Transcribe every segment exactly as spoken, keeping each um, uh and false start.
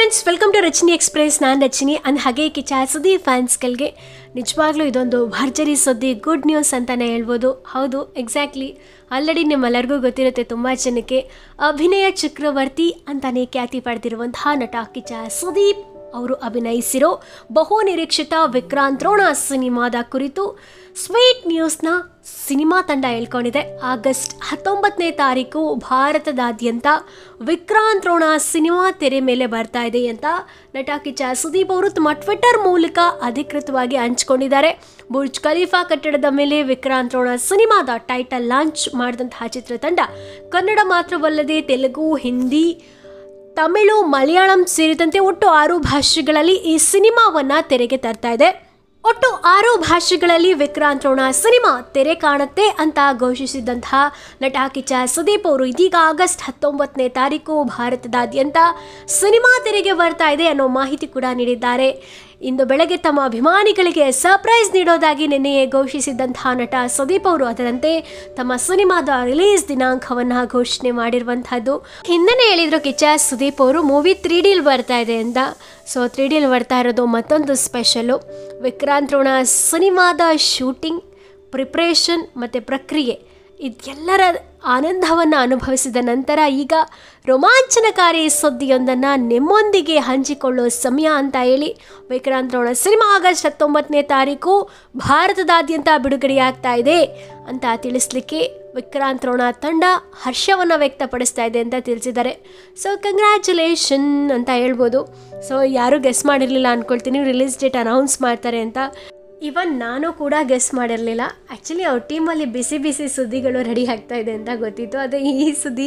Friends, welcome to Rachani Express. ನಾನು ರಚನಿ. ಅಂದ್ ಹಾಗೆ ಕಿಚ್ಚ ಸುದ್ದಿ ಫ್ಯಾನ್ಸ್ಗಳಿಗೆ ನಿಜವಾಗ್ಲೂ ಇದೊಂದು ಭರ್ಜರಿ ಸುದ್ದಿ, ಗುಡ್ ನ್ಯೂಸ್ ಅಂತಲೇ ಹೇಳ್ಬೋದು. ಹೌದು, ಎಕ್ಸಾಕ್ಟ್ಲಿ. ಆಲ್ರೆಡಿ ನಿಮ್ಮೆಲ್ಲರಿಗೂ ಗೊತ್ತಿರುತ್ತೆ, ತುಂಬ ಜನಕ್ಕೆ ಅಭಿನಯ ಚಕ್ರವರ್ತಿ ಅಂತಲೇ ಖ್ಯಾತಿ ಪಡೆದಿರುವಂತಹ ನಟ ಕಿಚ್ಚ ಸುದೀಪ್ ಅವರು ಅಭಿನಯಿಸಿರೋ ಬಹು ನಿರೀಕ್ಷಿತ ವಿಕ್ರಾಂತ್ ರೋಣ ಸಿನಿಮಾದ ಕುರಿತು ಸ್ವೀಟ್ ನ್ಯೂಸ್ನ ಸಿನಿಮಾ ತಂಡ ಹೇಳ್ಕೊಂಡಿದೆ. ಆಗಸ್ಟ್ ಹತ್ತೊಂಬತ್ತನೇ ತಾರೀಕು ಭಾರತದಾದ್ಯಂತ ವಿಕ್ರಾಂತ್ ರೋಣ ಸಿನಿಮಾ ತೆರೆ ಮೇಲೆ ಬರ್ತಾ ಇದೆ ಅಂತ ನಟ ಕಿಚ್ಚ ಸುದೀಪ್ ಅವರು ತಮ್ಮ ಟ್ವಿಟರ್ ಮೂಲಕ ಅಧಿಕೃತವಾಗಿ ಹಂಚಿಕೊಂಡಿದ್ದಾರೆ. ಬುರ್ಜ್ ಖಲೀಫಾ ಕಟ್ಟಡದ ಮೇಲೆ ವಿಕ್ರಾಂತ್ ರೋಣ ಸಿನಿಮಾದ ಟೈಟಲ್ ಲಾಂಚ್ ಮಾಡಿದಂತಹ ಚಿತ್ರತಂಡ ಕನ್ನಡ ಮಾತ್ರವಲ್ಲದೆ ತೆಲುಗು, ಹಿಂದಿ, ತಮಿಳು, ಮಲಯಾಳಂ ಸೇರಿದಂತೆ ಒಟ್ಟು ಆರು ಭಾಷೆಗಳಲ್ಲಿ ಈ ಸಿನಿಮಾವನ್ನು ತೆರೆಗೆ ತರ್ತಾ ಇದೆ. ಒಟ್ಟು ಆರು ಭಾಷೆಗಳಲ್ಲಿ ವಿಕ್ರಾಂತ್ ರೋಣ ಸಿನಿಮಾ ತೆರೆ ಕಾಣುತ್ತೆ ಅಂತ ಘೋಷಿಸಿದಂತಹ ನಟ ಕಿಚ್ಚ ಸುದೀಪ್ ಅವರು ಇದೀಗ ಆಗಸ್ಟ್ ಹತ್ತೊಂಬತ್ತನೇ ತಾರೀಕು ಭಾರತದಾದ್ಯಂತ ಸಿನಿಮಾ ತೆರೆಗೆ ಬರ್ತಾ ಇದೆ ಅನ್ನೋ ಮಾಹಿತಿ ಕೂಡ ನೀಡಿದ್ದಾರೆ. ಇಂದು ಬೆಳಗ್ಗೆ ತಮ್ಮ ಅಭಿಮಾನಿಗಳಿಗೆ ಸರ್ಪ್ರೈಸ್ ನೀಡೋದಾಗಿ ನಿನ್ನೆಯೇ ಘೋಷಿಸಿದಂತಹ ನಟ ಸುದೀಪ್ ಅವರು ಅದರಂತೆ ತಮ್ಮ ಸಿನಿಮಾದ ರಿಲೀಸ್ ದಿನಾಂಕವನ್ನು ಘೋಷಣೆ ಮಾಡಿರುವಂತಹದ್ದು. ಹಿಂದೆನೇ ಹೇಳಿದ್ರು ಕಿಚ್ಚ ಸುದೀಪ್ ಅವರು ಮೂವಿ ತ್ರೀ ಡಿಲ್ ಬರ್ತಾ ಇದೆ ಅಂತ. ಸೊ ತ್ರೀ ಡಿಲ್ ಬರ್ತಾ ಇರೋದು ಮತ್ತೊಂದು ಸ್ಪೆಷಲು. ವಿಕ್ರಾಂತ್ ರೋಣ ಸಿನಿಮಾದ ಶೂಟಿಂಗ್, ಪ್ರಿಪ್ರೇಷನ್ ಮತ್ತು ಪ್ರಕ್ರಿಯೆ ಇದೆಲ್ಲರ ಆನಂದವನ್ನು ಅನುಭವಿಸಿದ ನಂತರ ಈಗ ರೋಮಾಂಚನಕಾರಿ ಸುದ್ದಿಯೊಂದನ್ನು ನಿಮ್ಮೊಂದಿಗೆ ಹಂಚಿಕೊಳ್ಳೋ ಸಮಯ ಅಂತ ಹೇಳಿ ವಿಕ್ರಾಂತ್ ರೋಣ ಸಿನಿಮಾ ಆಗಸ್ಟ್ ಹತ್ತೊಂಬತ್ತನೇ ತಾರೀಕು ಭಾರತದಾದ್ಯಂತ ಬಿಡುಗಡೆಯಾಗ್ತಾ ಇದೆ ಅಂತ ತಿಳಿಸ್ಲಿಕ್ಕೆ ವಿಕ್ರಾಂತ್ ರೋಣ ತಂಡ ಹರ್ಷವನ್ನು ವ್ಯಕ್ತಪಡಿಸ್ತಾ ಇದೆ ಅಂತ ತಿಳಿಸಿದ್ದಾರೆ. ಸೊ ಕಂಗ್ರ್ಯಾಚುಲೇಷನ್ ಅಂತ ಹೇಳ್ಬೋದು. ಸೊ ಯಾರೂ ಗೆಸ್ ಮಾಡಿರಲಿಲ್ಲ ಅಂದ್ಕೊಳ್ತೀನಿ ರಿಲೀಸ್ ಡೇಟ್ ಅನೌನ್ಸ್ ಮಾಡ್ತಾರೆ ಅಂತ. ಇವನ್ ನಾನು ಕೂಡ ಗೆಸ್ ಮಾಡಿರಲಿಲ್ಲ. ಆ್ಯಕ್ಚುಲಿ ಅವ್ರ ಟೀಮಲ್ಲಿ ಬಿಸಿ ಬಿಸಿ ಸುದ್ದಿಗಳು ರೆಡಿ ಆಗ್ತಾ ಇದೆ ಅಂತ ಗೊತ್ತಿತ್ತು. ಅದೇ ಈ ಸುದ್ದಿ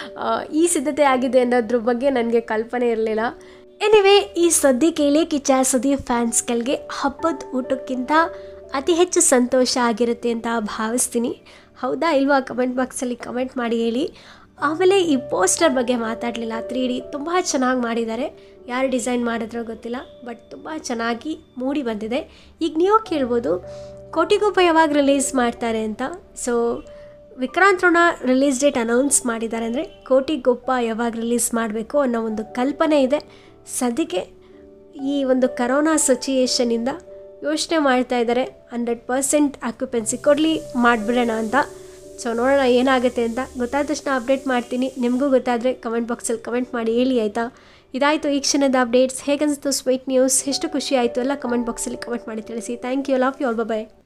ಈ ಸಿದ್ಧತೆ ಆಗಿದೆ ಅನ್ನೋದ್ರ ಬಗ್ಗೆ ನನಗೆ ಕಲ್ಪನೆ ಇರಲಿಲ್ಲ. ಎನಿವೇ, ಈ ಸುದ್ದಿ ಕೇಳಿ ಕಿಚ್ಚ ಸುದೀಪ್ ಫ್ಯಾನ್ಸ್ಗಳಿಗೆ ಹಬ್ಬದ ಊಟಕ್ಕಿಂತ ಅತಿ ಹೆಚ್ಚು ಸಂತೋಷ ಆಗಿರುತ್ತೆ ಅಂತ ಭಾವಿಸ್ತೀನಿ. ಹೌದಾ ಇಲ್ವಾ? ಕಮೆಂಟ್ ಬಾಕ್ಸಲ್ಲಿ ಕಮೆಂಟ್ ಮಾಡಿ ಹೇಳಿ. ಆಮೇಲೆ ಈ ಪೋಸ್ಟರ್ ಬಗ್ಗೆ ಮಾತಾಡಲಿಲ್ಲ. ತ್ರೀ ಡಿ ತುಂಬ ಚೆನ್ನಾಗಿ ಮಾಡಿದ್ದಾರೆ. ಯಾರು ಡಿಸೈನ್ ಮಾಡಿದ್ರೋ ಗೊತ್ತಿಲ್ಲ, ಬಟ್ ತುಂಬ ಚೆನ್ನಾಗಿ ಮೂಡಿ ಬಂದಿದೆ. ಈಗ ನೀವು ಕೇಳ್ಬೋದು ಕೋಟಿಗೊಬ್ಬ ಯಾವಾಗ ರಿಲೀಸ್ ಮಾಡ್ತಾರೆ ಅಂತ. So Vikrant Rona release date announce ಮಾಡಿದ್ದಾರೆ ಅಂದರೆ ಕೋಟಿಗೊಬ್ಬ ಯಾವಾಗ ರಿಲೀಸ್ ಮಾಡಬೇಕು ಅನ್ನೋ ಒಂದು ಕಲ್ಪನೆ ಇದೆ. ಸದ್ಯಕ್ಕೆ ಈ ಒಂದು ಕರೋನಾ ಸಿಚುಯೇಷನಿಂದ ಯೋಚನೆ ಮಾಡ್ತಾ ಇದ್ದಾರೆ ಹಂಡ್ರೆಡ್ ಪರ್ಸೆಂಟ್ ಆಕ್ಯುಪೆನ್ಸಿ ಕೊಡಲಿ ಮಾಡಿಬಿಡೋಣ ಅಂತ. ಸೊ ನೋಡೋಣ ಏನಾಗುತ್ತೆ ಅಂತ. ಗೊತ್ತಾದ ತಕ್ಷಣ ಅಪ್ಡೇಟ್ ಮಾಡ್ತೀನಿ. ನಿಮಗೂ ಗೊತ್ತಾದರೆ ಕಮೆಂಟ್ ಬಾಕ್ಸಲ್ಲಿ ಕಮೆಂಟ್ ಮಾಡಿ ಹೇಳಿ, ಆಯಿತಾ? ಇದಾಯಿತು ಈ ಕ್ಷಣದ ಅಪ್ಡೇಟ್ಸ್. ಹೇಗನ್ನಿಸ್ತು sweet news? ಎಷ್ಟು ಖುಷಿ ಆಯಿತು ಎಲ್ಲ ಕಮೆಂಟ್ ಬಾಕ್ಸಲ್ಲಿ ಕಮೆಂಟ್ ಮಾಡಿ ತಿಳಿಸಿ. Thank you. Love you all. Bye.